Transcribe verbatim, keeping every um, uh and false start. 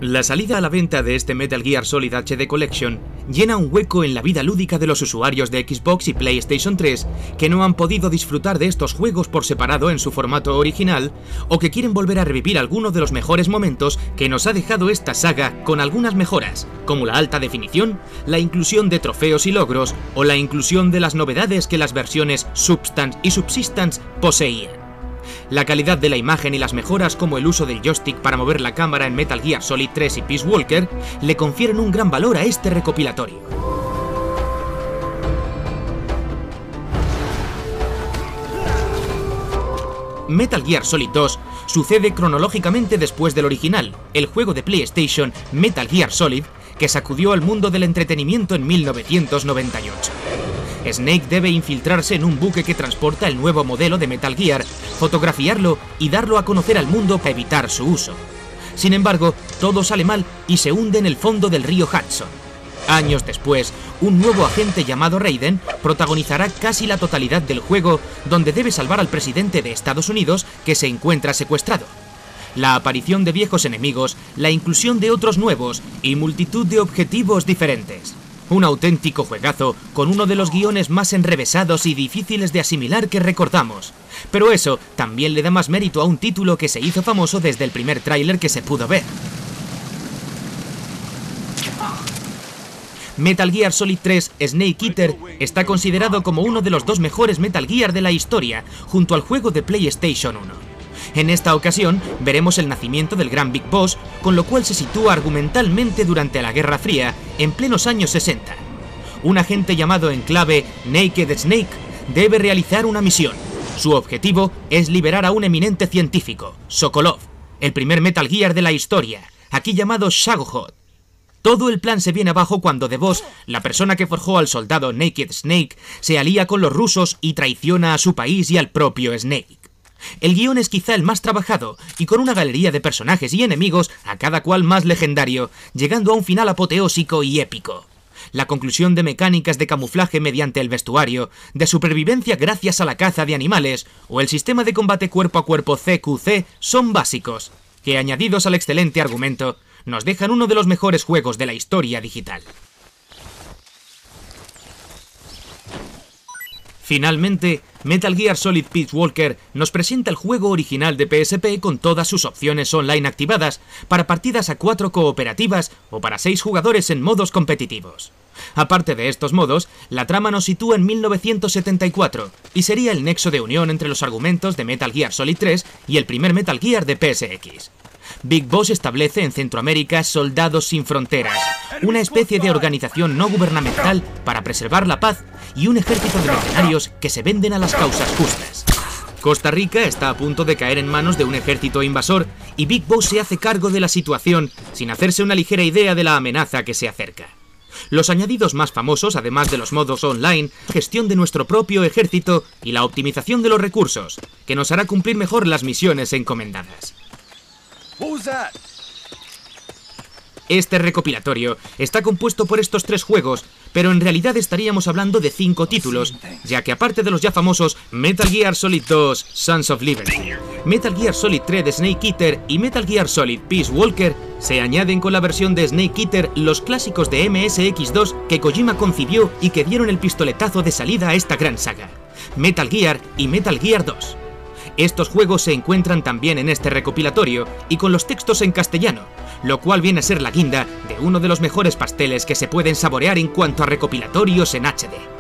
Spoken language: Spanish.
La salida a la venta de este Metal Gear Solid H D Collection llena un hueco en la vida lúdica de los usuarios de Xbox y PlayStation tres que no han podido disfrutar de estos juegos por separado en su formato original o que quieren volver a revivir alguno de los mejores momentos que nos ha dejado esta saga con algunas mejoras, como la alta definición, la inclusión de trofeos y logros o la inclusión de las novedades que las versiones Substance y Subsistence poseían. La calidad de la imagen y las mejoras como el uso del joystick para mover la cámara en Metal Gear Solid tres y Peace Walker le confieren un gran valor a este recopilatorio. Metal Gear Solid dos sucede cronológicamente después del original, el juego de PlayStation Metal Gear Solid, que sacudió al mundo del entretenimiento en mil novecientos noventa y ocho. Snake debe infiltrarse en un buque que transporta el nuevo modelo de Metal Gear, fotografiarlo y darlo a conocer al mundo para evitar su uso. Sin embargo, todo sale mal y se hunde en el fondo del río Hudson. Años después, un nuevo agente llamado Raiden protagonizará casi la totalidad del juego, donde debe salvar al presidente de Estados Unidos que se encuentra secuestrado. La aparición de viejos enemigos, la inclusión de otros nuevos y multitud de objetivos diferentes. Un auténtico juegazo con uno de los guiones más enrevesados y difíciles de asimilar que recordamos. Pero eso también le da más mérito a un título que se hizo famoso desde el primer tráiler que se pudo ver. Metal Gear Solid tres Snake Eater está considerado como uno de los dos mejores Metal Gear de la historia, junto al juego de PlayStation uno. En esta ocasión veremos el nacimiento del gran Big Boss, con lo cual se sitúa argumentalmente durante la Guerra Fría, en plenos años sesenta. Un agente llamado en clave Naked Snake debe realizar una misión. Su objetivo es liberar a un eminente científico, Sokolov, el primer Metal Gear de la historia, aquí llamado Shagohod. Todo el plan se viene abajo cuando The Boss, la persona que forjó al soldado Naked Snake, se alía con los rusos y traiciona a su país y al propio Snake. El guión es quizá el más trabajado, y con una galería de personajes y enemigos, a cada cual más legendario, llegando a un final apoteósico y épico. La conclusión de mecánicas de camuflaje mediante el vestuario, de supervivencia gracias a la caza de animales, o el sistema de combate cuerpo a cuerpo C Q C son básicos, que añadidos al excelente argumento, nos dejan uno de los mejores juegos de la historia digital. Finalmente, Metal Gear Solid Peace Walker nos presenta el juego original de P S P con todas sus opciones online activadas, para partidas a cuatro cooperativas o para seis jugadores en modos competitivos. Aparte de estos modos, la trama nos sitúa en mil novecientos setenta y cuatro, y sería el nexo de unión entre los argumentos de Metal Gear Solid tres y el primer Metal Gear de P S X. Big Boss establece en Centroamérica Soldados Sin Fronteras, una especie de organización no gubernamental para preservar la paz y un ejército de mercenarios que se venden a las causas justas. Costa Rica está a punto de caer en manos de un ejército invasor y Big Boss se hace cargo de la situación sin hacerse una ligera idea de la amenaza que se acerca. Los añadidos más famosos, además de los modos online, gestión de nuestro propio ejército y la optimización de los recursos, que nos hará cumplir mejor las misiones encomendadas. Este recopilatorio está compuesto por estos tres juegos, pero en realidad estaríamos hablando de cinco títulos, ya que aparte de los ya famosos Metal Gear Solid dos Sons of Liberty, Metal Gear Solid tres Snake Eater y Metal Gear Solid Peace Walker, se añaden con la versión de Snake Eater los clásicos de M S X dos que Kojima concibió y que dieron el pistoletazo de salida a esta gran saga, Metal Gear y Metal Gear dos. Estos juegos se encuentran también en este recopilatorio y con los textos en castellano, lo cual viene a ser la guinda de uno de los mejores pasteles que se pueden saborear en cuanto a recopilatorios en H D.